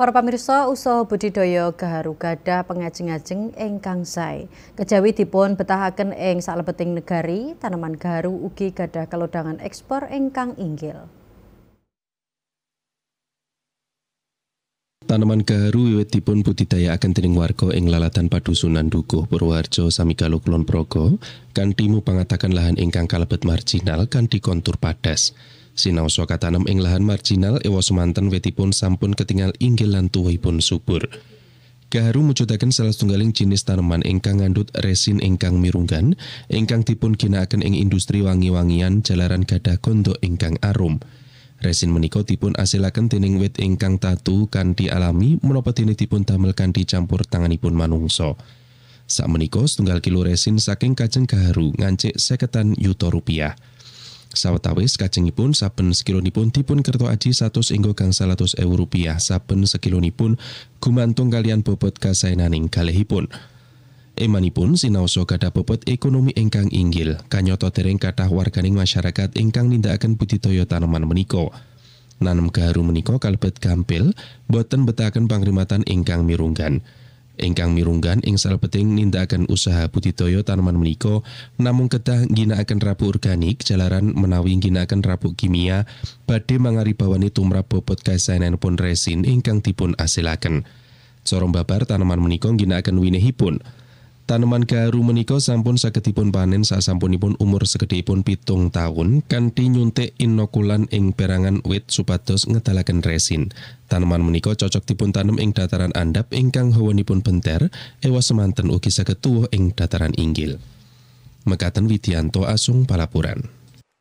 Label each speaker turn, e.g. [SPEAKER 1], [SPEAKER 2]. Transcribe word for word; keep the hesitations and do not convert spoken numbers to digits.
[SPEAKER 1] Para pamirsa, usaha budidaya gaharu gadhah pengajeng-ajeng ingkang sae. Kejawi dipun betahaken ing salebeting negari, tanaman gaharu ugi gadhah kalodhangan ekspor ingkang inggil.
[SPEAKER 2] Tanaman gaharu wiwit dipun budidayakaken dening warga ing lalatan padusunan Dukuh Purwoharjo sami Galuh Kulon Progo kanthi mupangataken lahan ingkang kalebet marginal kanthi kontur padas. Sinaosa katanam ing lahan marginal ewa semanten wetipun sampun ketingal inggil lan tuwuhipun subur. Gaharu mujudaken salah setunggaling jenis tanaman ingkang ngandhut resin ingkang mirunggan ingkang dipun ginakaken ing industri wangi-wangian jalaran gadhah ganda ingkang arum. Resin menika dipun asilaken dening wit ingkang tatu kanthi alami menapa dene dipun damel kanthi campur tanganipun manungsa. Sakmenika setunggal kilo resin saking kajeng gaharu ngancik sekaten yuta rupiah. Sawetawis kajengipun saben sekilonipun dipun kerto aji satus hingga gangsal atus ewu rupiah saben sekilonipun gumantung kalian bobot kasaenaning kalihipun. Emanipun sinaosa gadhah bobot ekonomi ingkang inggil, kanyata dereng kathah warganing masyarakat ingkang nindakaken budidaya tanaman menika. Nanem gaharu menika kalebet gampil, boten betahaken pangrimatan ingkang mirunggan. Ingkang mirunggan ing salebeting nindakaken usaha budidaya tanaman menika namung kedah ngginakaken rabuk organik jalaran menawi ngginakaken rabuk kimia badhe mangaribawani tumrap bobot kasaenanipun resin ingkang dipun asilaken. Cara mbabar tanaman menika ngginakaken winihipun. Tanaman gaharu menika sampun saged dipun panen sasampunipun umur sekedhipun pitung taun kanthi nyuntik inokulan ing perangan wit supados ngedalaken resin. Tanaman menika cocok dipun tanem ing dataran andhap ingkang hawanipun benter, ewa semanten ugi saged tuwuh ing dataran inggil. Mekaten Widianto Asung Palapuran.